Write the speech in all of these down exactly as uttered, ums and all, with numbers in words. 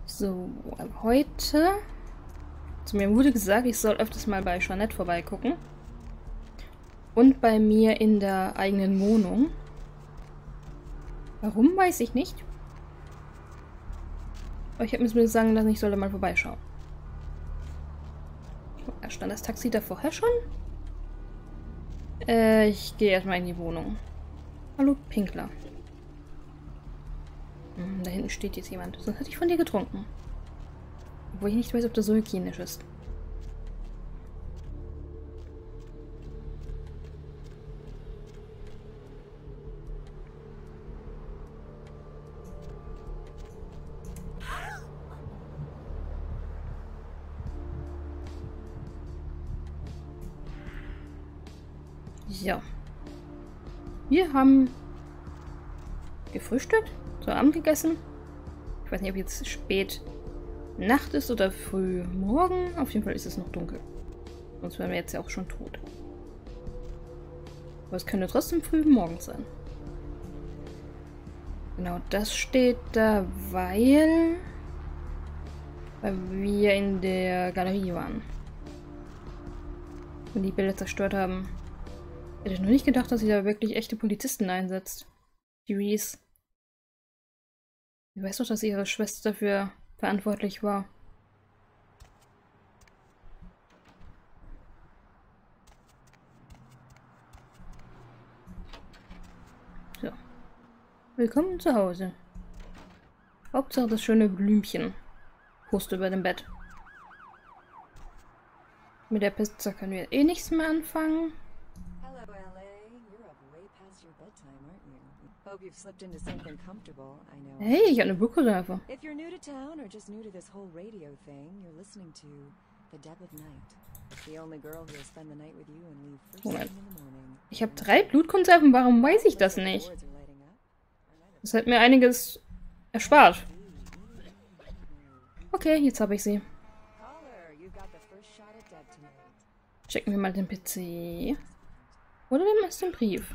So, heute... Zu mir wurde gesagt, ich soll öfters mal bei Jeanette vorbeigucken. Und bei mir in der eigenen Wohnung. Warum, weiß ich nicht. Aber ich habe mir sagen lassen, ich solle mal vorbeischauen. Da stand das Taxi da vorher schon? Äh, ich gehe erstmal in die Wohnung. Hallo, Pinkler. Hm, da hinten steht jetzt jemand. Sonst hätte ich von dir getrunken. Obwohl ich nicht weiß, ob das so hygienisch ist. Ja. Wir haben gefrühstückt, zu Abend gegessen. Ich weiß nicht, ob jetzt spät Nacht ist oder früh morgen. Auf jeden Fall ist es noch dunkel. Sonst wären wir jetzt ja auch schon tot. Aber es könnte trotzdem früh morgen sein. Genau, das steht da, weil, weil wir in der Galerie waren. Und die Bilder zerstört haben. Hätte ich noch nicht gedacht, dass sie da wirklich echte Polizisten einsetzt. Die Reese. Ich weiß doch, dass ihre Schwester dafür verantwortlich war. So. Willkommen zu Hause. Hauptsache das schöne Blümchen. Post über dem Bett. Mit der Pizza können wir eh nichts mehr anfangen. Hey, ich habe eine Buchreserve. Moment. Ich habe drei Blutkonserven, warum weiß ich das nicht? Das hat mir einiges erspart. Okay, jetzt habe ich sie. Checken wir mal den P C. Oder dem erst den Brief.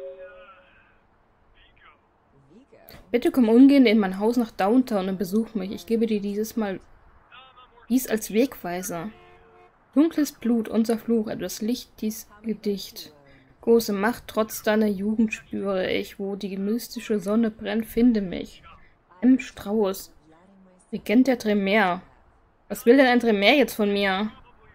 Bitte komm umgehend in mein Haus nach Downtown und besuch mich. Ich gebe dir dieses Mal dies als Wegweiser. Dunkles Blut, unser Fluch, etwas Licht, dies Gedicht. Große Macht, trotz deiner Jugend spüre ich, wo die mystische Sonne brennt, finde mich. M. Strauß, Regent der Tremere. Was will denn ein Tremere jetzt von mir?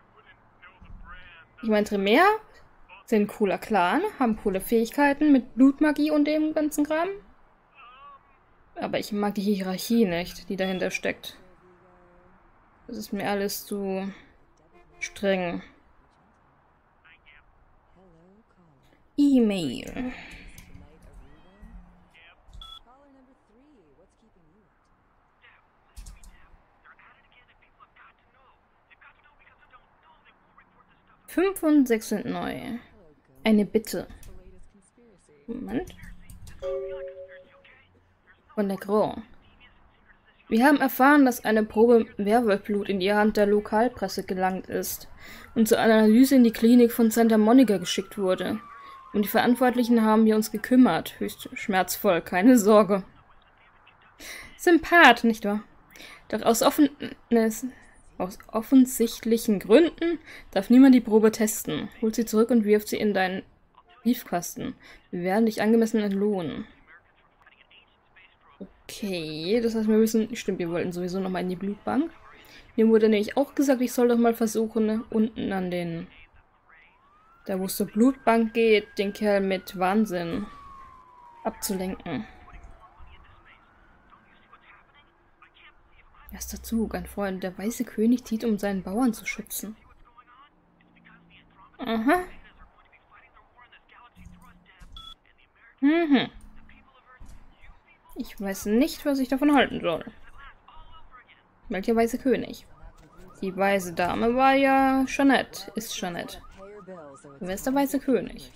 Ich meine, Tremere sind ein cooler Clan, haben coole Fähigkeiten mit Blutmagie und dem ganzen Kram. Aber ich mag die Hierarchie nicht, die dahinter steckt. Das ist mir alles zu streng. E-Mail. Fünf und sechs sind neu. Eine Bitte. Moment. Von der Grand. Wir haben erfahren, dass eine Probe Werwolfblut in die Hand der Lokalpresse gelangt ist und zur Analyse in die Klinik von Santa Monica geschickt wurde. Um die Verantwortlichen haben wir uns gekümmert. Höchst schmerzvoll, keine Sorge. Sympath, nicht wahr? Doch aus, offen aus offensichtlichen Gründen darf niemand die Probe testen. Holt sie zurück und wirft sie in deinen Briefkasten. Wir werden dich angemessen entlohnen. Okay, das heißt, wir müssen... Stimmt, wir wollten sowieso nochmal in die Blutbank. Mir wurde nämlich auch gesagt, ich soll doch mal versuchen, unten an den... Da, wo es zur Blutbank geht, den Kerl mit Wahnsinn abzulenken. Erster Zug, ein Freund. Der weiße König zieht, um seinen Bauern zu schützen. Aha. Mhm. Ich weiß nicht, was ich davon halten soll. Welcher weiße König? Die weiße Dame war ja Jeanette. Ist Jeanette. Wer ist der weiße König?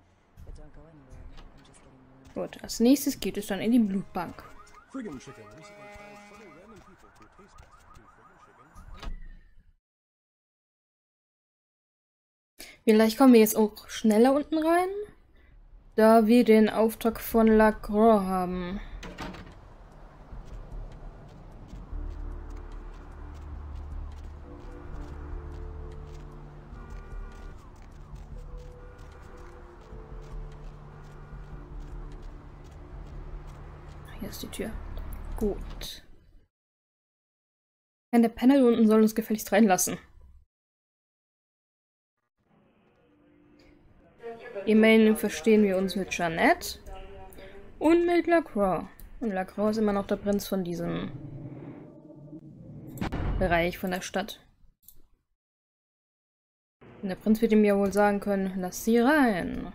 Gut, als nächstes geht es dann in die Blutbank. Vielleicht kommen wir jetzt auch schneller unten rein, da wir den Auftrag von La Croix haben. hier ist die Tür. Gut. Der Penner hier unten soll uns gefälligst reinlassen. Immerhin verstehen wir uns mit Jeanette und mit Lacroix. Und Lacroix ist immer noch der Prinz von diesem Bereich von der Stadt. Und der Prinz wird ihm ja wohl sagen können, lass sie rein.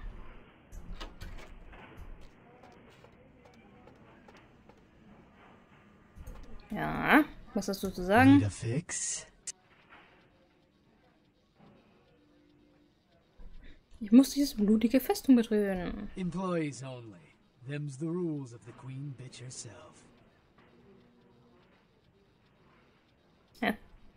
Ja, was hast du zu sagen? Ich muss dieses blutige Festung betreten. Employees only. Them's the rules of the Queen Bitch herself. Ja.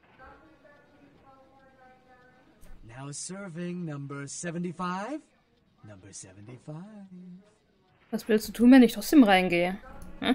Now serving number seventy-five. Number seventy-five. Was willst du tun, wenn ich trotzdem reingehe? Hm?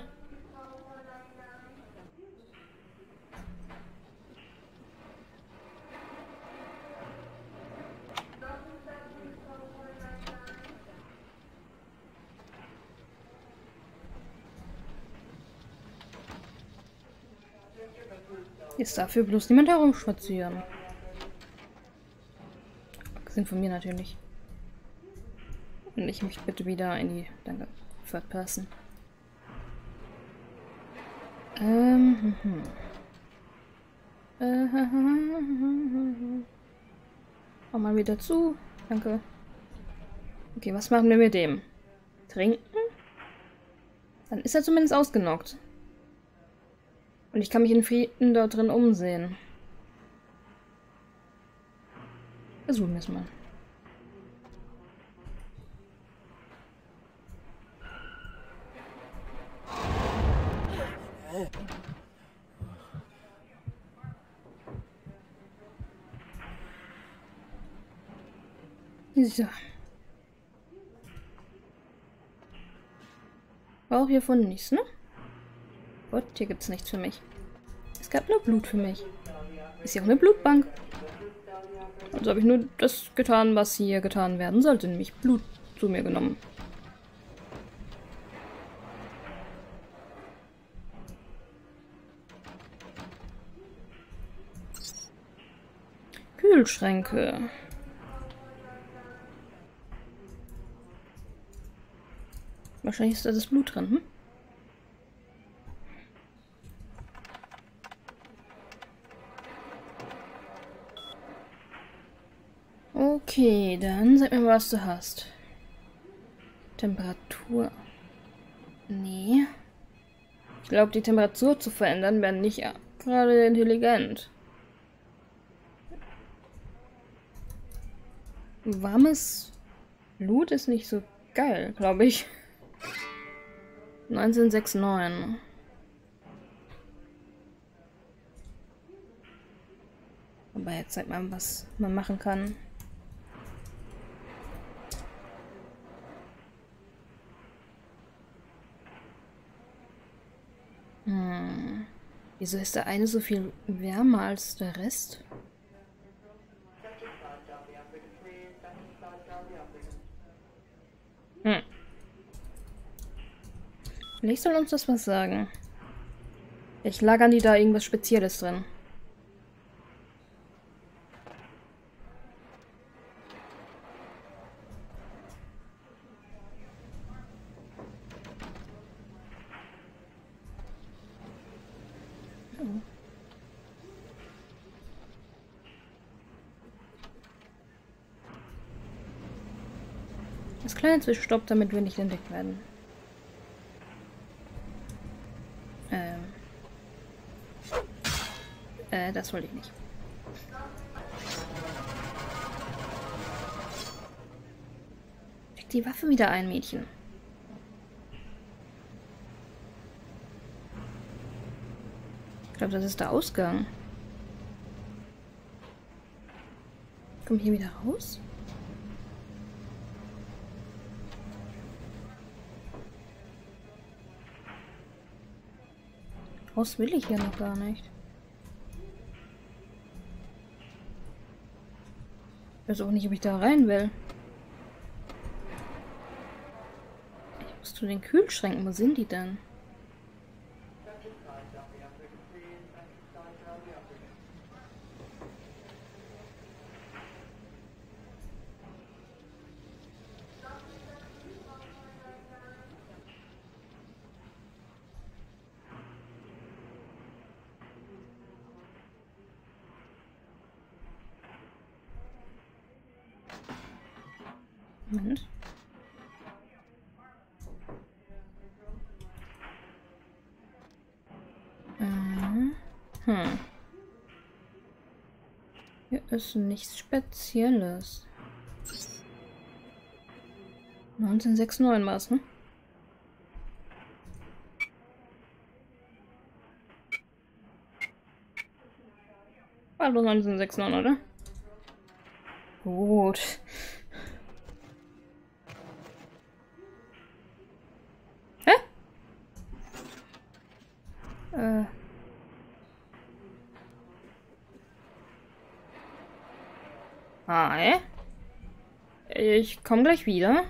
Jetzt dafür bloß niemand herumspazieren. Abgesehen von mir natürlich. Und ich möchte bitte wieder in die... Danke. Third Person. Ähm... Hm, hm. Mach mal wieder zu. Danke. Okay, was machen wir mit dem? Trinken? Dann ist er zumindest ausgenockt. Und ich kann mich in Frieden dort drin umsehen. Versuchen wir es mal. So. Brauche hiervon nichts, ne? Gott, hier gibt's nichts für mich. Es gab nur Blut für mich. Ist ja auch eine Blutbank. Also habe ich nur das getan, was hier getan werden sollte, nämlich Blut zu mir genommen. Kühlschränke. Wahrscheinlich ist da das Blut drin, hm? Okay, dann sag mir mal, was du hast. Temperatur. Nee. Ich glaube, die Temperatur zu verändern wäre nicht gerade intelligent. Warmes Blut ist nicht so geil, glaube ich. neunzehnhundertneunundneunzig. Aber jetzt zeig mal, was man machen kann. Hm. Wieso ist der eine so viel wärmer als der Rest? Hm. Vielleicht soll uns das was sagen. Ich lagern die da irgendwas Spezielles drin. Das kleine Zwischenstopp, damit wir nicht entdeckt werden. Ähm. Äh, das wollte ich nicht. Steck die Waffe wieder ein, Mädchen. Ich glaube, das ist der Ausgang. Komm ich hier wieder raus? Raus will ich ja noch gar nicht. Ich weiß auch nicht, ob ich da rein will. Ich muss zu den Kühlschränken. Wo sind die denn? Moment. Hm. Hier ist nichts Spezielles. neunzehnhundertneunundneunzig war es, ne? War doch neunzehnhundertneunundneunzig, oder? Gut. Hä? Äh. Hi. Ich komme gleich wieder.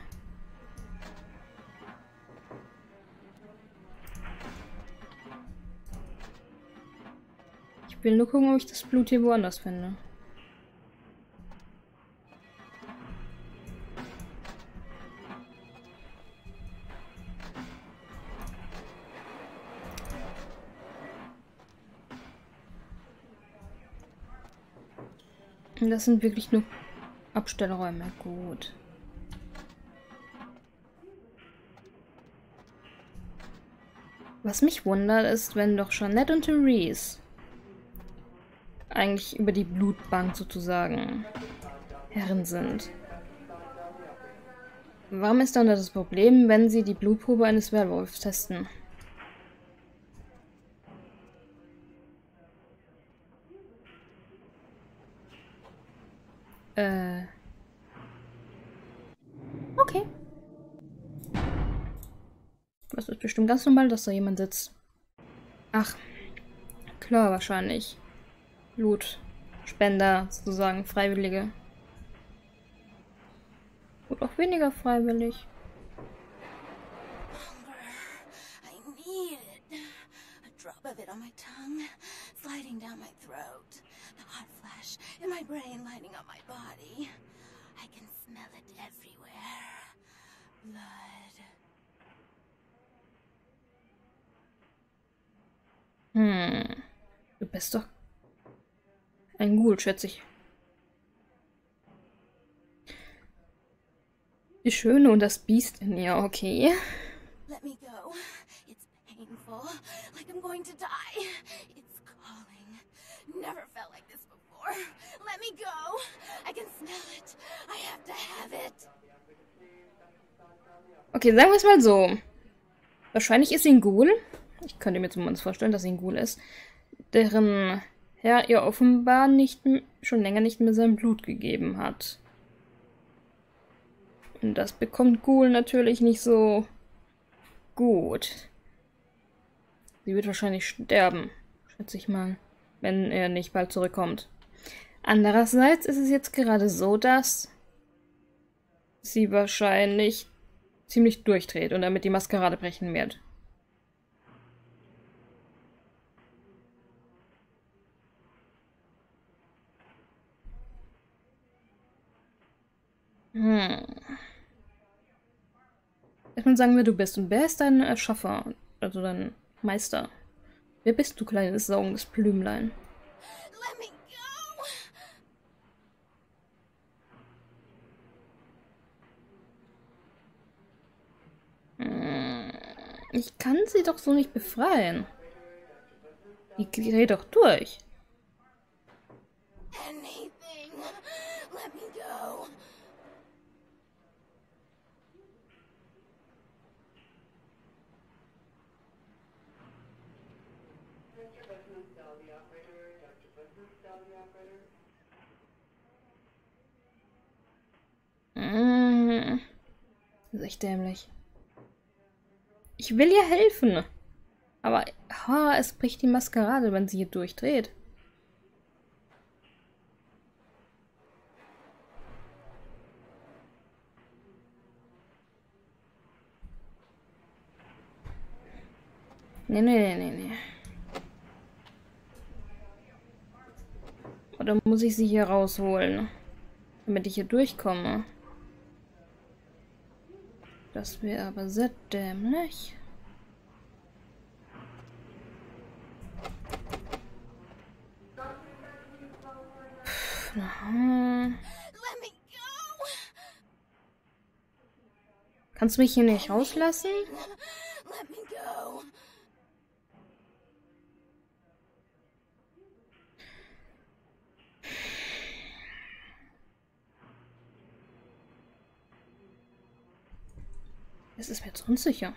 Ich will nur gucken, ob ich das Blut hier woanders finde. Das sind wirklich nur Abstellräume. Gut. Was mich wundert, ist, wenn doch Jeanette und Therese eigentlich über die Blutbank sozusagen Herren sind. Warum ist dann das Problem, wenn sie die Blutprobe eines Werwolfs testen? Äh. Okay. Das ist bestimmt ganz normal, dass da jemand sitzt. Ach. Klar, wahrscheinlich. Blutspender, sozusagen, Freiwillige. Und auch weniger freiwillig. I need it. A drop of it on my tongue, sliding down my throat. The hot flash in my brain lighting up my body. I can smell it everywhere. Blood. Hm. Du bist doch ein Ghoul, schätze ich. Die Schöne und das Biest in ihr, okay. Let me go. It's painful, like I'm going to die. It's calling. Never felt like this before. Let me go. I can smell it. I have to have it. Okay, sagen wir es mal so. Wahrscheinlich ist sie ein Ghoul. Ich könnte mir zumindest vorstellen, dass sie ein Ghoul ist. Deren Herr ihr offenbar nicht, schon länger nicht mehr sein Blut gegeben hat. Und das bekommt Ghoul natürlich nicht so gut. Sie wird wahrscheinlich sterben, schätze ich mal, wenn er nicht bald zurückkommt. Andererseits ist es jetzt gerade so, dass sie wahrscheinlich ziemlich durchdreht und damit die Maskerade brechen wird. Hm. Erstmal sagen wir, du bist. Und wer ist dein Erschaffer? Also dein Meister? Wer bist du, kleines saugendes Blümlein? Let me go. Hm. Ich kann sie doch so nicht befreien. Die dreht doch durch. Anything. Let me go. Hm. Das ist echt dämlich. Ich will ihr helfen. Aber ha, es bricht die Maskerade, wenn sie hier durchdreht. Nee, nee, nee, nee, nee. Oder muss ich sie hier rausholen, damit ich hier durchkomme? Das wäre aber sehr dämlich. Pff, na. Let me go. Kannst du mich hier nicht rauslassen? Let me go. Es ist mir zu unsicher.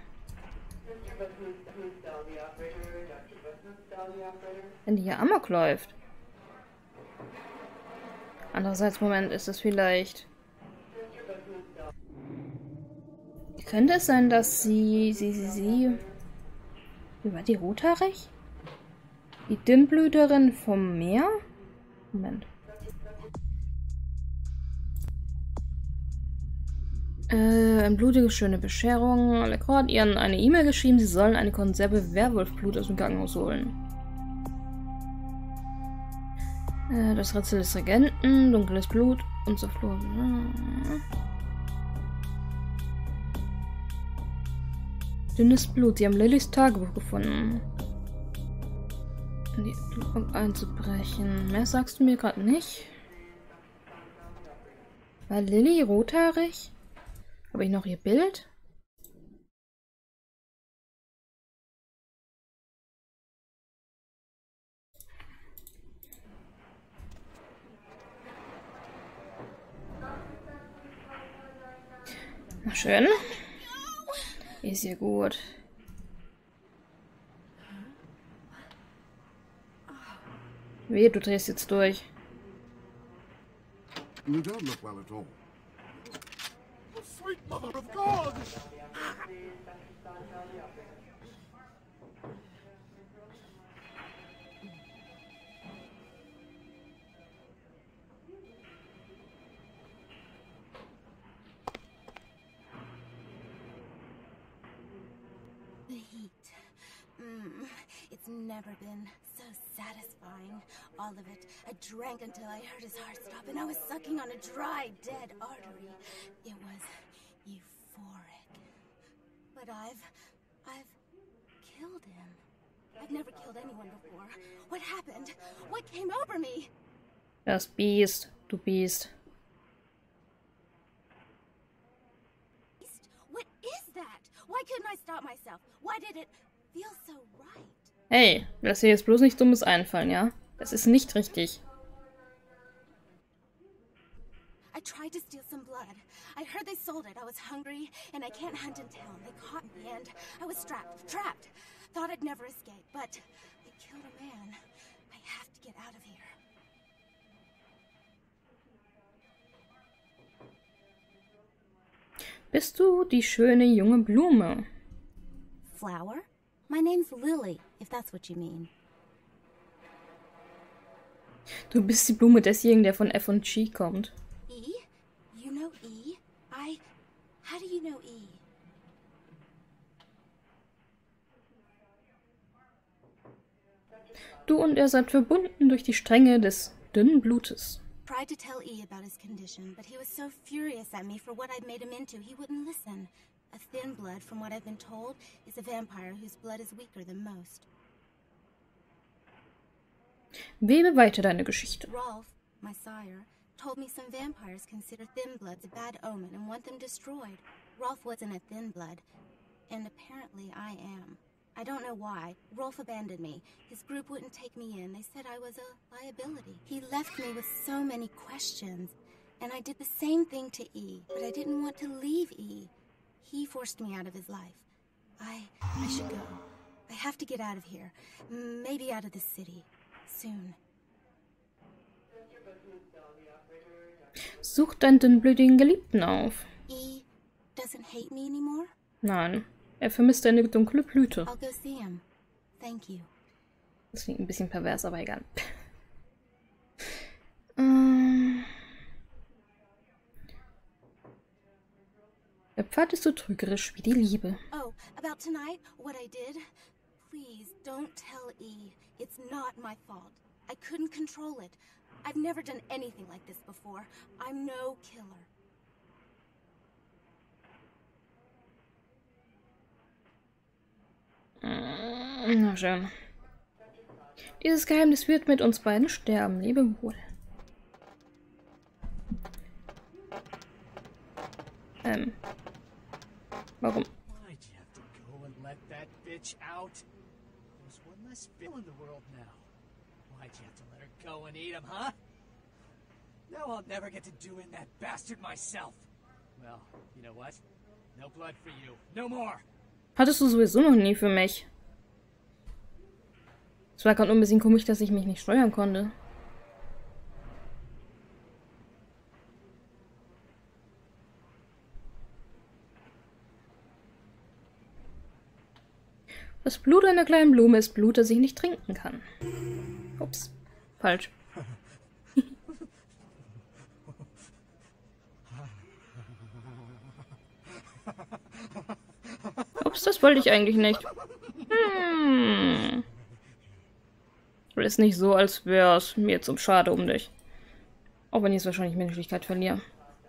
Wenn die hier Amok läuft. Andererseits, Moment, ist es vielleicht... Könnte es sein, dass sie... Sie, sie, sie... Wie war die rothaarig? Die Dünnblüterin vom Meer? Moment. Äh, ein blutiges, schöne Bescherung. Lecroix hat ihren eine E-Mail geschrieben, sie sollen eine Konserve Werwolfblut aus dem Krankenhaus holen. Äh, das Rätsel des Regenten, dunkles Blut, unser Flur. Dünnes Blut, sie haben Lillys Tagebuch gefunden. In die Entwicklung einzubrechen. Mehr sagst du mir gerade nicht. War Lilly rothaarig? Habe ich noch ihr Bild? Na schön. Ist ja gut. Wehe, du drehst jetzt durch. You don't look well at all. Sweet mother of God! The heat. Mm, it's never been so satisfying. All of it. I drank until I heard his heart stop, and I was sucking on a dry, dead artery. It was euphoric. But I've... I've killed him. I've never killed anyone before. What happened? What came over me? Das Biest, du Biest. What is that? Why couldn't I stop myself? Why did it feel so right? Hey, lass dir jetzt bloß nichts Dummes einfallen, ja? Das ist nicht richtig. I tried to steal some blood. I heard they sold it. I was hungry, and I can't hunt in town. They caught me, and I was strapped, trapped. Thought I'd never escape, but I killed a man. I have to get out of here. Bist du die schöne junge Blume? Flower? My name's Lily, if that's what you mean. Du bist die Blume desjenigen, der von F und G kommt. E? You know E? I... How do you know E? Du und er seid verbunden durch die Stränge des dünnen Blutes. Tried to tell E about his condition, but he was so furious at me for what I'd made him into, he wouldn't listen. A thin blood, from what I've been told, is a vampire whose blood is weaker than most. Webe weiter deine Geschichte. Rolf, my sire, told me some vampires consider thin bloods a bad omen and want them destroyed. Rolf wasn't a thin blood, and apparently I am. I don't know why. Rolf abandoned me. His group wouldn't take me in. They said I was a liability. He left me with so many questions, and I did the same thing to E, but I didn't want to leave E. He forced me out of his life. I... I should go. I have to get out of here. Maybe out of the city. Soon. Such deinen dünnblütigen Geliebten auf. E doesn't hate me anymore? Nein, er vermisst eine dunkle Blüte. I'll go see him. Thank you. Das klingt ein bisschen pervers, aber egal. ähm... Der Pfad ist so trügerisch wie die Liebe. Oh, about tonight, what I did? Please, don't tell E. It's not my fault. I couldn't control it. I've never done anything like this before. I'm no killer. Na schön. Dieses Geheimnis wird mit uns beiden sterben. Lebe wohl. Ähm. Warum? Why'd you have to go and let that bitch out? There's one less Bill in the world now. Why'd you have to let her go and eat him, huh? Now I'll never get to do in that bastard myself. Well, you know what? No blood for you. No more. Hattest du sowieso noch nie für mich. Es war gerade nur ein bisschen komisch, dass ich mich nicht steuern konnte. Das Blut einer kleinen Blume ist Blut, das ich nicht trinken kann. Ups, falsch. Ups, das wollte ich eigentlich nicht. Hm. Ist nicht so, als wäre es mir zum Schade um dich. Auch wenn ich es wahrscheinlich Menschlichkeit verliere.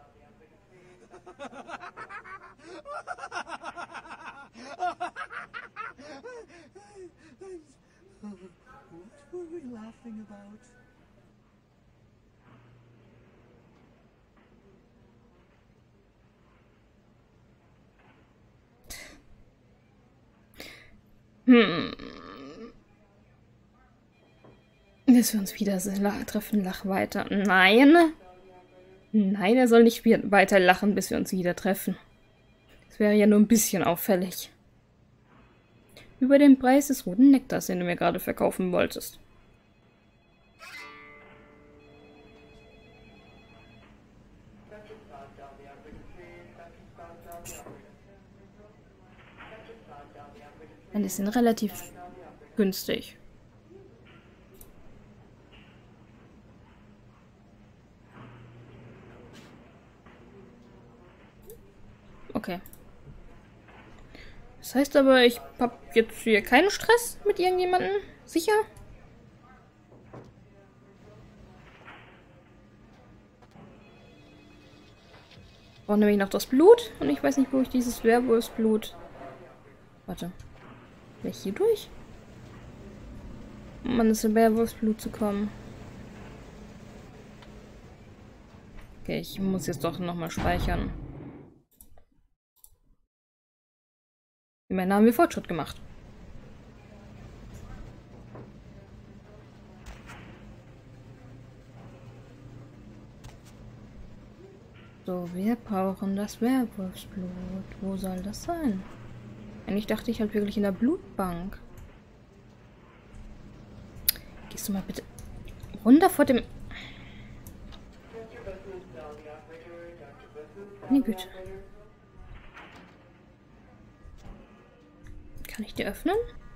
What were we laughing about? Hm. Dass wir uns wieder treffen, lach weiter. Nein. Nein, er soll nicht weiter lachen, bis wir uns wieder treffen. Das wäre ja nur ein bisschen auffällig. Über den Preis des roten Nektars, den du mir gerade verkaufen wolltest. Und die sind relativ günstig. Okay. Das heißt aber, ich habe jetzt hier keinen Stress mit irgendjemandem? Sicher? Ich brauche nämlich noch das Blut und ich weiß nicht, wo ich dieses Werwolfsblut... Warte. Will ich hier durch? Um an das Werwolfsblut zu kommen. Okay, ich muss jetzt doch nochmal speichern. Immerhin haben wir Fortschritt gemacht. So, wir brauchen das Werwolfsblut. Wo soll das sein? Eigentlich dachte ich halt wirklich in der Blutbank. Gehst du mal bitte runter vor dem... Nee, Güte. Kann ich die öffnen?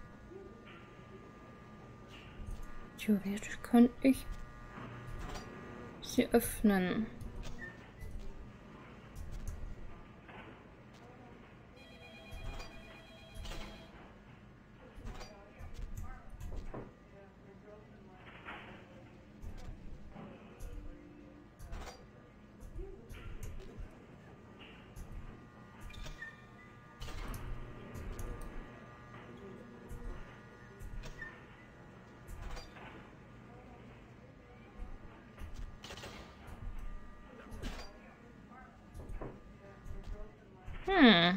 Theoretisch könnte ich sie öffnen. Hm.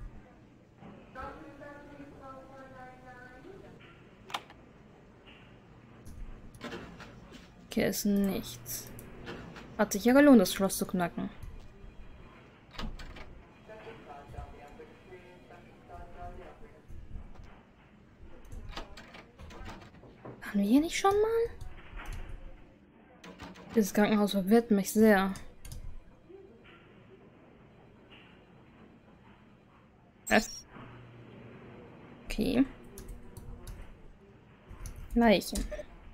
Okay, ist nichts. Hat sich ja gelohnt, das Schloss zu knacken. Waren wir hier nicht schon mal? Dieses Krankenhaus verwirrt mich sehr. Was? Okay. Leichen.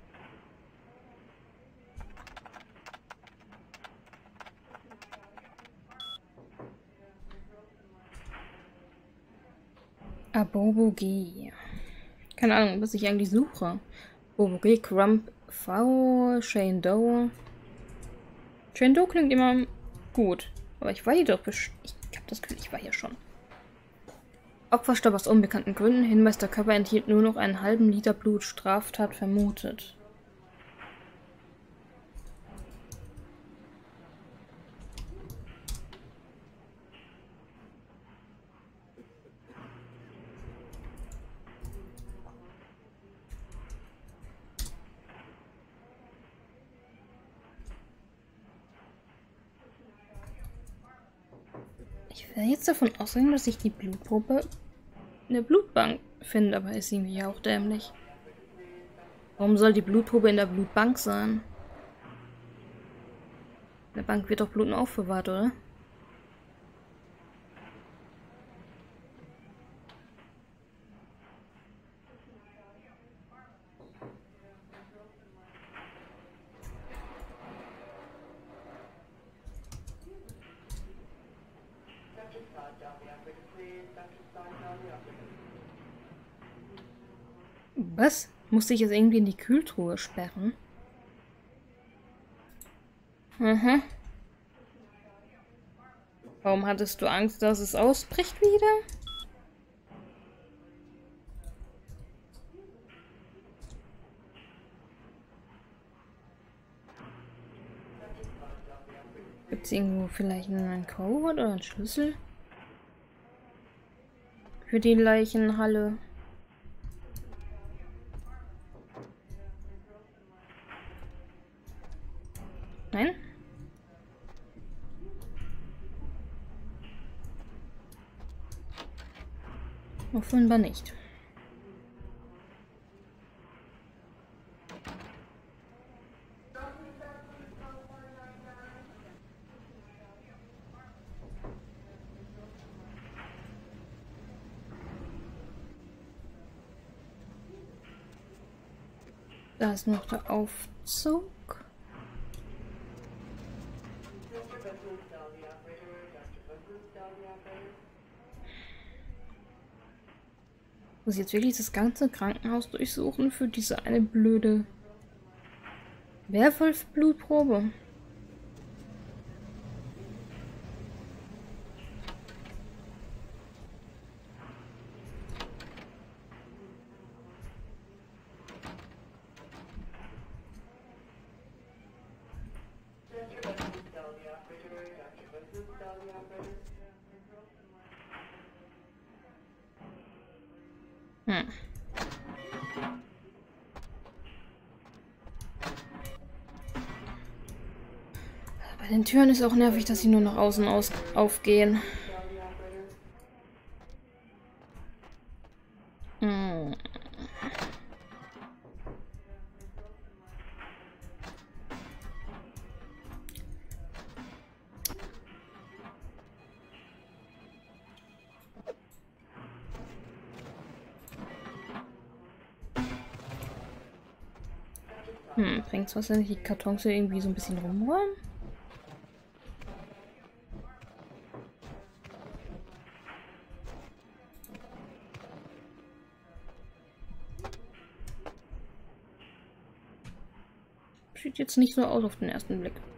Aboboge. Keine Ahnung, was ich eigentlich suche. Aboboge, Crump, V, Shane Doe. Shane Doe klingt immer gut. Aber ich war hier doch bestimmt. Ich habe das Gefühl, ich war hier schon. Opfer starb aus unbekannten Gründen. Hinweis, der Körper enthielt nur noch einen halben Liter Blut. Straftat vermutet. Ich werde jetzt davon ausgehen, dass ich die Blutprobe in der Blutbank finde, aber ist irgendwie auch dämlich. Warum soll die Blutprobe in der Blutbank sein? In der Bank wird doch Blut nur aufbewahrt, oder? Was? Musste ich jetzt irgendwie in die Kühltruhe sperren? Mhm. Warum hattest du Angst, dass es ausbricht wieder? Gibt es irgendwo vielleicht einen Code oder einen Schlüssel? Für die Leichenhalle. Nein? Offenbar nicht. Da ist noch der Aufzug. Muss ich jetzt wirklich das ganze Krankenhaus durchsuchen für diese eine blöde Werwolf-Blutprobe? Hm. Bei den Türen ist auch nervig, dass sie nur nach außen aus aufgehen. Hm. Hm, bringt's was, wenn ich die Kartons hier irgendwie so ein bisschen rumräumen? Sieht jetzt nicht so aus auf den ersten Blick.